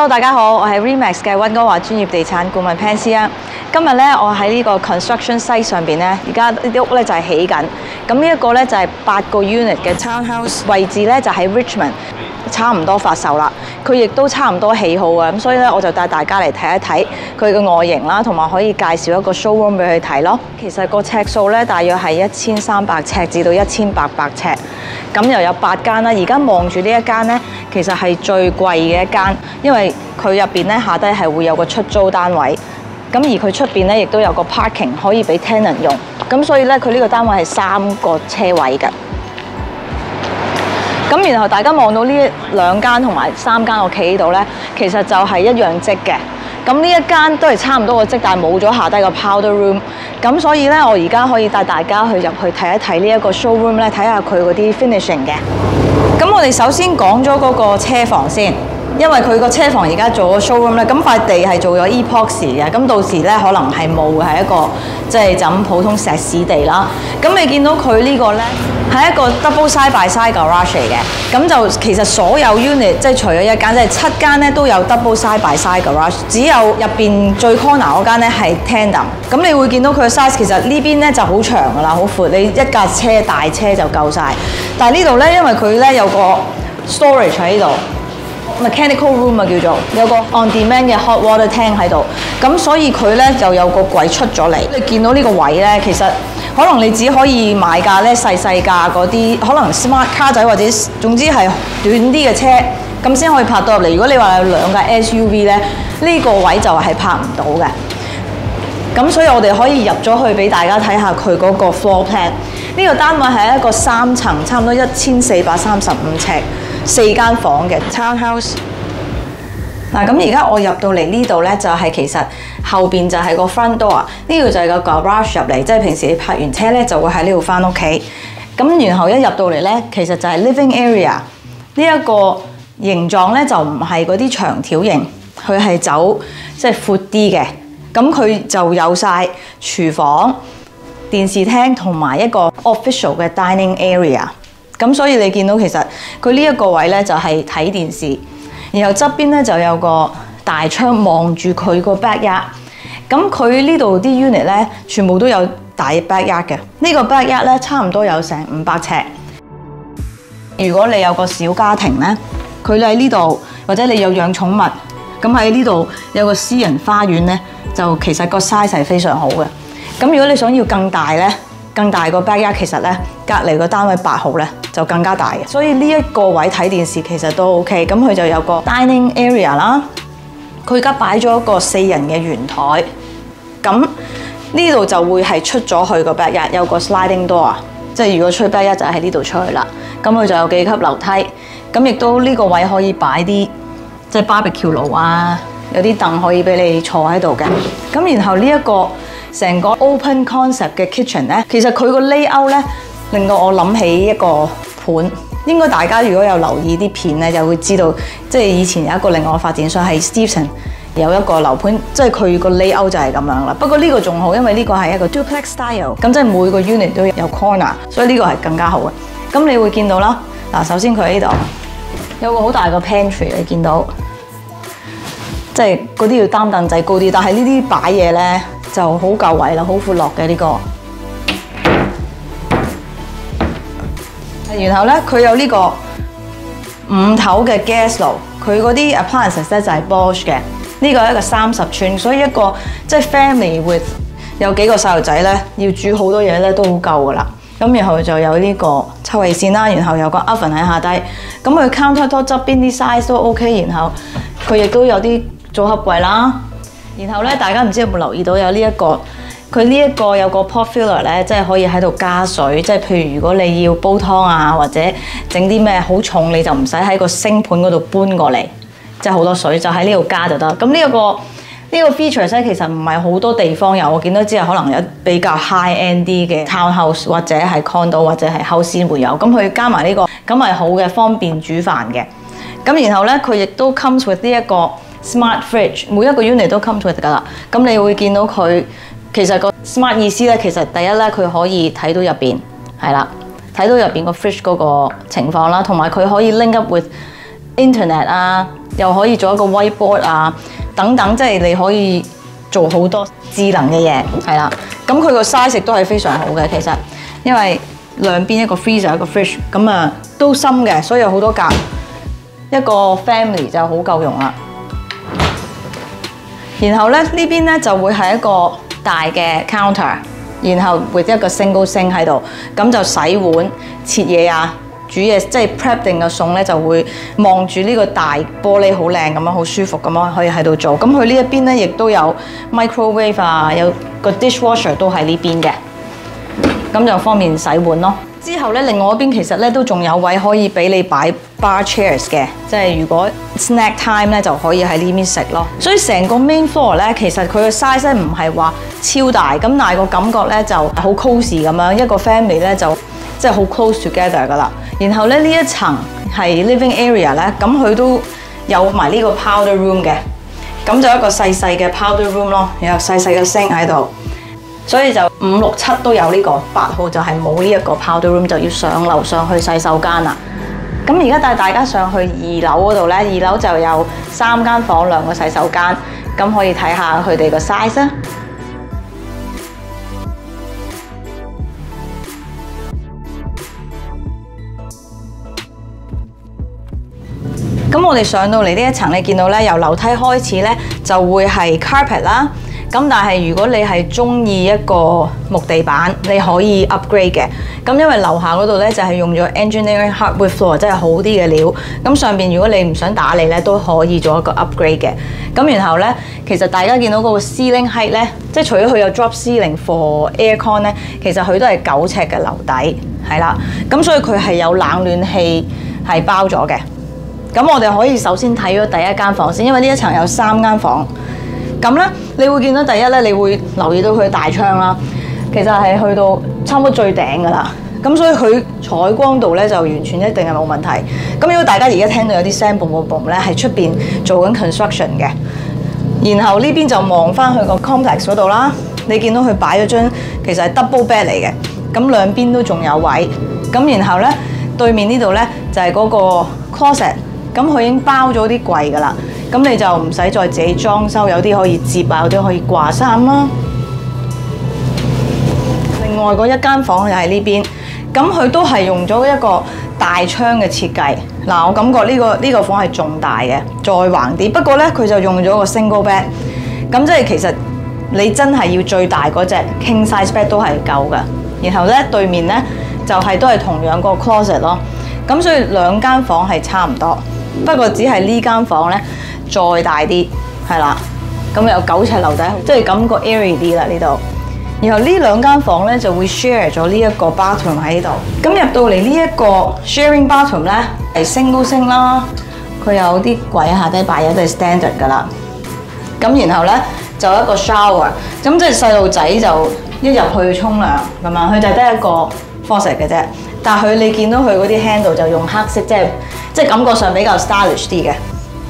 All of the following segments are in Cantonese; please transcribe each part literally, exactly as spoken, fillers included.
Hello， 大家好，我係 Remax 嘅溫哥華專業地產顧問 Pansy 啊。今日咧，我喺呢個 construction site 上邊咧，而家呢啲屋咧就係起緊。咁呢一個咧就係八個 unit 嘅 townhouse， 位置咧就喺 Richmond， 差唔多發售啦。佢亦都差唔多起好啊，咁所以咧我就帶大家嚟睇一睇佢嘅外形啦，同埋可以介紹一個 showroom 俾佢睇咯。其實個尺數咧大約係一千三百尺至到一千八百尺，咁又有八間啦。而家望住呢一間咧，其實係最貴嘅一間，因為佢入邊咧下低係會有個出租單位，咁而佢出邊咧亦都有個 parking 可以俾 tenant 用，咁所以咧佢呢個單位係三個車位嘅。咁然後大家望到呢兩間同埋三間我企喺度咧，其實就係一樣積嘅。咁呢一間都係差唔多個積，但係冇咗下低個 powder room。咁所以咧，我而家可以帶大家去入去睇一睇呢一個 showroom 咧，睇下佢嗰啲 finishing 嘅。咁我哋首先講咗嗰個車房先。因為佢個車房而家做咗 showroom 咧，咁塊地係做咗 epoxy 嘅，咁到時咧可能係冇係一個即係就咁普通石屎地啦。咁你見到佢呢個咧係一個 double side by side garage 嚟嘅，咁就其實所有 unit 即係除咗一間，即係七間咧都有 double side by side garage， 只有入邊最 corner 嗰間咧係 tandem。咁你會見到佢嘅 size 其實呢邊咧就好長㗎啦，好闊，你一架車大車就夠晒。但係呢度咧，因為佢咧有個 storage 喺度。mechanical room 啊，叫做有個 on demand 嘅 hot water tank 喺度，咁所以佢咧就有個櫃出咗嚟。你見到呢個位咧，其實可能你只可以買架咧細細架嗰啲，可能 smart car 仔或者總之係短啲嘅車，咁先可以泊到入嚟。如果你話有兩架 S U V 咧，呢個位就係泊唔到嘅。咁所以我哋可以入咗去俾大家睇下佢嗰個 floor plan。呢個單位係一個三層，差唔多一千四百三十五尺。四間房嘅 townhouse。嗱，咁而家我入到嚟呢度咧，就係、是、其實後邊就係個 front door， 呢度就係個 garage 入嚟，即係平時你泊完車咧就會喺呢度翻屋企。咁然後一入到嚟咧，其實就係 living area。呢一個形狀咧就唔係嗰啲長條形，佢係走即係闊啲嘅。咁佢就有晒廚房、電視廳同埋一個 official 嘅 dining area。咁所以你見到其實佢呢一個位咧就係睇電視，然後側邊咧就有個大窗望住佢個 backyard。咁佢呢度啲 unit 咧全部都有大 backyard 嘅。呢個 backyard 咧差唔多有成五百尺。如果你有個小家庭咧，佢喺呢度或者你有養寵物，咁喺呢度有個私人花園咧，就其實個 size 係非常好嘅。咁如果你想要更大咧，更大個 backyard 其實咧，隔離個單位八號咧就更加大嘅，所以呢一個位睇電視其實都 OK。咁佢就有個 dining area 啦，佢而家擺咗一個四人嘅圓台，咁呢度就會係出咗去個 backyard， 有個 sliding door， 即係如果出 backyard 就喺呢度出去啦。咁佢就有幾級樓梯，咁亦都呢個位可以擺啲即係 barbecue 爐啊，有啲凳可以俾你坐喺度嘅。咁然後呢、這、一個成個 open concept 嘅 kitchen 咧，其實佢個 layout 咧令到我諗起一個盤。應該大家如果有留意啲片咧，就會知道，即係以前有一個另外嘅發展商係 Stevenson 有一個樓盤，即係佢個 layout 就係咁樣啦。不過呢個仲好，因為呢個係一個 duplex style， 咁即係每個 unit 都有 corner， 所以呢個係更加好嘅。咁你會見到啦，嗱，首先佢喺呢度有個好大個 pantry， 你見到，即係嗰啲要擔凳仔高啲，但係呢啲擺嘢咧就好夠位啦，好闊落嘅呢個。然後咧，佢有呢個五頭嘅 gas 爐，佢嗰啲 appliances 咧就係 Bosch 嘅。呢個係一個三十寸，所以一個即係 family with 有幾個細路仔咧，要煮好多嘢咧都好夠噶啦。咁然後就有呢個抽氣扇啦，然後有個 oven 喺下低。咁佢 counter top 側邊啲 size 都 OK， 然後佢亦都有啲組合櫃啦。然後咧，大家唔知有冇留意到有呢、這、一個，佢呢一個有個 pot filler 咧，即係可以喺度加水，即係譬如如果你要煲湯啊，或者整啲咩好重，你就唔使喺個星盤嗰度搬過嚟，即係好多水就喺呢度加就得。咁呢一個呢、這個 features 咧，其實唔係好多地方有，我見到只係可能有比較 high end 啲嘅 townhouse 或者係 condo 或者係 house 先會有。咁佢加埋呢、這個，咁係好嘅，方便煮飯嘅。咁然後咧，佢亦都 comes with 呢一個 smart fridge， 每一個 unit 都 comes with 㗎啦。咁你會見到佢其實個 smart 意思咧，其實第一咧，佢可以睇到入邊係啦，睇到入邊個 fridge 嗰個情況啦，同埋佢可以 link up with internet 啊， 又可以做一個 whiteboard 啊，等等，即係你可以做好多智能嘅嘢，係啦。咁佢個 size 亦都係非常好嘅，其實因為兩邊一個 freezer 一個 fridge， 咁啊都深嘅，所以有好多格，一個 family 就好夠用啦。然後咧呢邊咧就會係一個大嘅 counter， 然後 with 一個 single sink 喺度，咁就洗碗、切嘢啊、煮嘢，即係 prep 定嘅餸咧就會望住呢個大玻璃好靚咁樣，好舒服咁樣可以喺度做。咁佢呢一邊咧亦都有 microwave 啊，有個 dishwasher 都喺呢邊嘅，咁就方便洗碗咯。之後咧，另外一邊其實咧都仲有位可以俾你擺 bar chairs 嘅，即係如果 snack time 咧就可以喺呢邊食咯。所以成個 main floor 咧，其實佢嘅 size 咧唔係話超大，咁但係個感覺咧就好 cosy 咁樣，一個 family 咧就即係好 close together 噶啦。然後咧呢一層係 living area 咧，咁佢都有埋呢個 powder room 嘅，咁就一個細細嘅 powder room 咯，然後細細嘅 sink 喺度。所以就五六七都有呢個，八號就係冇呢一個 powder room， 就要上樓上去洗手間啦。咁而家帶大家上去二樓嗰度咧，二樓就有三間房兩個洗手間，咁可以睇下佢哋個 size 啊。咁我哋上到嚟呢一層，你見到咧由樓梯開始咧就會係 carpet 啦。咁但係如果你係中意一個木地板，你可以 upgrade 嘅。咁因為樓下嗰度咧就係用咗 engineering hardwood floor， 即係好啲嘅料。咁上邊如果你唔想打理咧，都可以做一個 upgrade 嘅。咁然後咧，其實大家見到嗰個 ceiling height 咧，即係除咗佢有 drop ceiling for aircon 咧，其實佢都係九尺嘅樓底，係啦。咁所以佢係有冷暖氣係包咗嘅。咁我哋可以首先睇咗第一間房先，因為呢一層有三間房。咁咧，你會見到第一咧，你會留意到佢大窗啦，其實係去到差唔多最頂㗎啦。咁所以佢採光度咧就完全一定係冇問題。咁如果大家而家聽到有啲聲 boom boom boom 咧，係出邊做緊 construction 嘅。然後呢邊就望翻去個 complex 嗰度啦，你見到佢擺咗張其實係 double bed 嚟嘅，咁兩邊都仲有位。咁然後咧對面呢度咧就係嗰個 closet， 咁佢已經包咗啲櫃㗎啦。咁你就唔使再自己裝修，有啲可以摺啊，有啲可以掛衫啦。另外嗰一間房就喺呢邊，咁佢都係用咗一個大窗嘅設計。嗱，我感覺呢、呢個呢、呢個房係仲大嘅，再橫啲。不過咧，佢就用咗個 single bed， 咁即係其實你真係要最大嗰隻 king size bed 都係夠㗎。然後咧對面咧就係、是、都係同樣個 closet 咯。咁所以兩間房係差唔多，不過只係呢間房咧再大啲，係啦，咁有九尺樓底，即係感覺 airy 啲啦呢度。然後呢兩間房咧就會 share 咗呢一個 bathroom 喺度。咁入到嚟呢一個 sharing bathroom 咧係 single sink啦，佢有啲櫃下底擺嘢都係 standard 噶啦。咁然後咧就有一個 shower， 咁即係細路仔就一入去沖涼咁樣，佢就得一個 faucet 嘅啫。但係佢你見到佢嗰啲 handle 就用黑色，即係即係感覺上比較 stylish 啲嘅。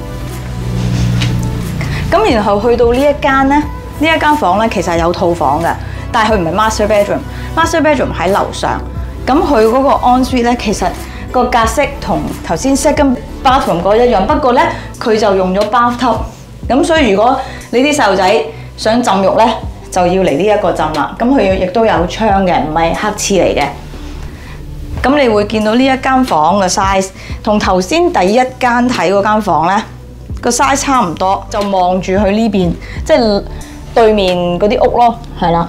咁然後去到呢一間咧，呢一間房咧其實係有套房嘅，但係佢唔係 master bedroom，master bedroom 喺樓上。咁佢嗰個 ensuite咧，其實個格式同頭先 second bathroom 嗰一樣，不過咧佢就用咗 bathtub。咁所以如果你啲細路仔想浸浴咧，就要嚟呢一個浸啦。咁佢亦都有窗嘅，唔係黑廁嚟嘅。咁你會見到呢一間房嘅 size 同頭先第一間睇嗰間房咧，個 size 差唔多，就望住佢呢邊，即係對面嗰啲屋咯，係啦。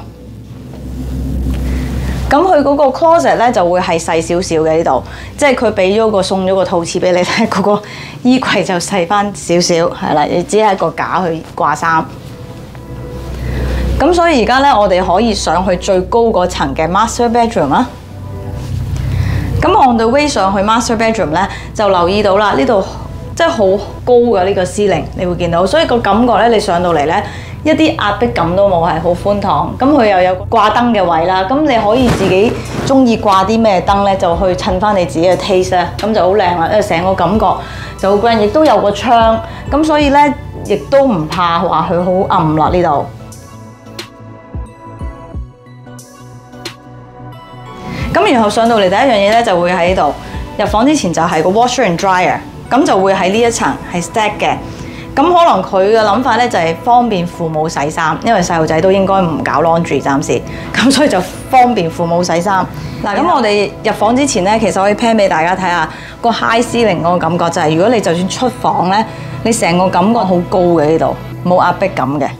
咁佢嗰個 closet 咧就會係細少少嘅呢度，即係佢俾咗個送咗個套廁俾你睇，嗰個衣櫃就細翻少少，係啦，你只係一個架去掛衫。咁所以而家咧，我哋可以上去最高嗰層嘅 master bedroom 啦。咁 on the way 上去 master bedroom 咧，就留意到啦，呢度即係好高嘅呢個 ceiling， 你會見到，所以個感覺咧，你上到嚟咧，一啲壓迫感都冇，係好寬敞。咁佢又有掛燈嘅位啦，咁你可以自己中意掛啲咩燈咧，就去襯翻你自己嘅 taste 咧，咁就好靚啦，因為成個感覺就好 grand，亦都有個窗，咁所以咧，亦都唔怕話佢好暗啦呢度。咁然後上到嚟第一樣嘢咧，就會喺度入房之前就係個 washer and dryer。 咁就會喺呢一層係 stack 嘅。咁可能佢嘅諗法咧就係方便父母洗衫，因為細路仔都應該唔搞 laundry 暫時，咁所以就方便父母洗衫。嗱，咁我哋入房之前咧，其實可以 pan 俾大家睇下個 high ceiling 嗰個感覺，就係如果你就算出房咧，你成個感覺好高嘅呢度，冇壓迫感嘅。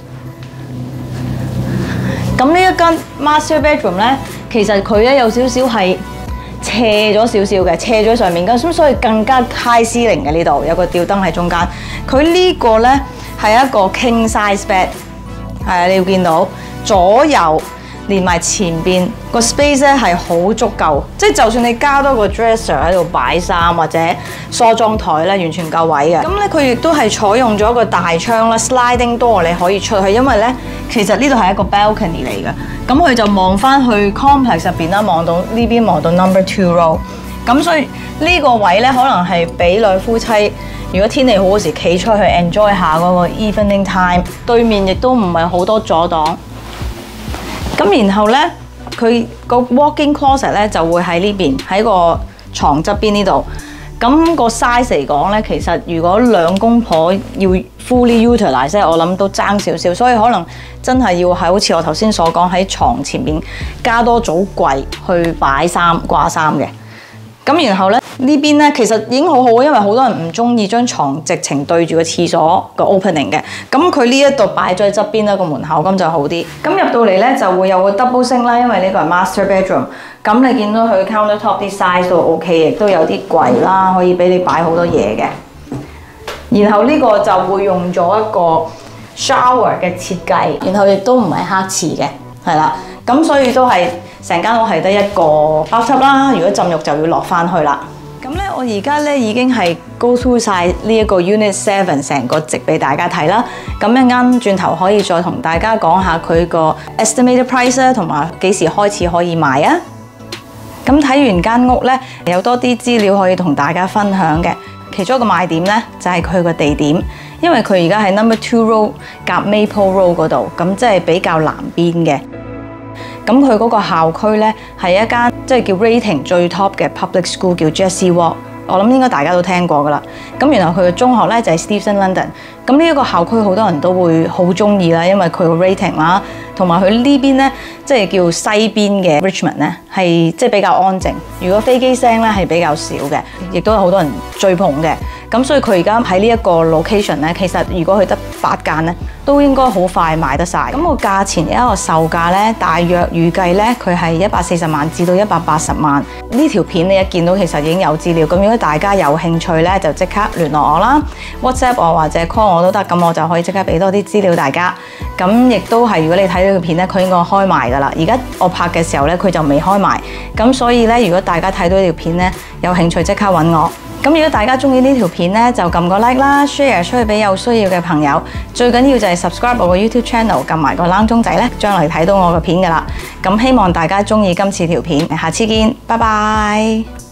咁呢一間 master bedroom 咧，其實佢咧有少少係斜咗少少嘅，斜咗上面嘅，咁所以更加 high ceiling 嘅呢度有個吊燈喺中間。佢呢個咧係一個 king size bed， 係啊，你要見到左右連埋前邊個 space 咧係好足夠，即係就算你加多個 dresser 喺度擺衫或者梳妝台咧，完全夠位嘅。咁咧佢亦都係採用咗一個大窗啦 ，sliding door 你可以出去，因為咧其實呢度係一個 balcony 嚟嘅。咁佢就望翻去 complex 入邊啦，望到呢邊望到 number two row。咁所以呢個位咧可能係俾兩夫妻，如果天氣好嗰時企出去 enjoy 下嗰個 evening time。對面亦都唔係好多阻擋。咁然後咧，佢個 walk-in closet 咧就會喺呢邊，喺個床側邊呢度。咁個 size 嚟講咧，其實如果兩公婆要 fully utilize， 我諗都爭少少，所以可能真係要係好似我頭先所講，喺床前面加多組櫃去擺衫掛衫嘅。咁然後咧呢邊咧其實已經好好，因為好多人唔中意將床直情對住個廁所個 opening 嘅。咁佢呢一度擺咗喺側邊啦個門口，咁就好啲。咁入到嚟咧就會有個 double sink 啦，因為呢個係 master bedroom。咁你見到佢 countertop 啲 size 都 OK， 亦都有啲櫃啦，可以俾你擺好多嘢嘅。然後呢個就會用咗一個 shower 嘅設計，然後亦都唔係黑廁嘅，係啦。咁所以都係成間屋係得一個包廂啦。如果浸浴就要落翻去啦。咁咧，我而家咧已經係 go through 晒呢一個 Unit Seven 成個值俾大家睇啦。咁一陣轉頭可以再同大家講下佢個 estimated price 啦，同埋幾時開始可以買啊。咁睇完間屋咧，有多啲資料可以同大家分享嘅。其中一個賣點咧，就係佢個地點，因為佢而家喺 number two row 夾 Maple Road 嗰度，咁即係比較南邊嘅。咁佢嗰個校區咧係一間即係叫 rating 最 top 嘅 public school， 叫 Jessie Walk。我諗應該大家都聽過噶啦。咁原來佢嘅中學咧就係 Stevenston London。咁呢一個校區好多人都會好中意啦，因為佢個 rating 啦，同埋佢呢邊咧即係叫西邊嘅 Richmond 咧係即係比較安靜。如果飛機聲咧係比較少嘅，亦都有好多人追捧嘅。咁所以佢而家喺呢一個 location咧，其實如果佢得八間咧，都應該好快賣得晒。咁個價錢有一個售價咧，大約預計咧佢係一百四十萬至到一百八十萬。呢條片你一見到其實已經有資料。咁如果大家有興趣咧，就即刻聯絡我啦 ，WhatsApp 我或者 call 我都得。咁我就可以即刻俾多啲資料大家。咁亦都係如果你睇到條片咧，佢應該開賣㗎啦。而家我拍嘅時候咧，佢就未開賣。咁所以咧，如果大家睇到呢條片咧，有興趣即刻揾我。咁如果大家中意呢條片咧，就撳個 like 啦 ，share 出去俾有需要嘅朋友。最緊要就係 subscribe 我個 YouTube channel， 撳埋個鈴鐘仔咧，將來睇到我嘅片㗎啦。咁希望大家中意今次條片，下次見，拜拜。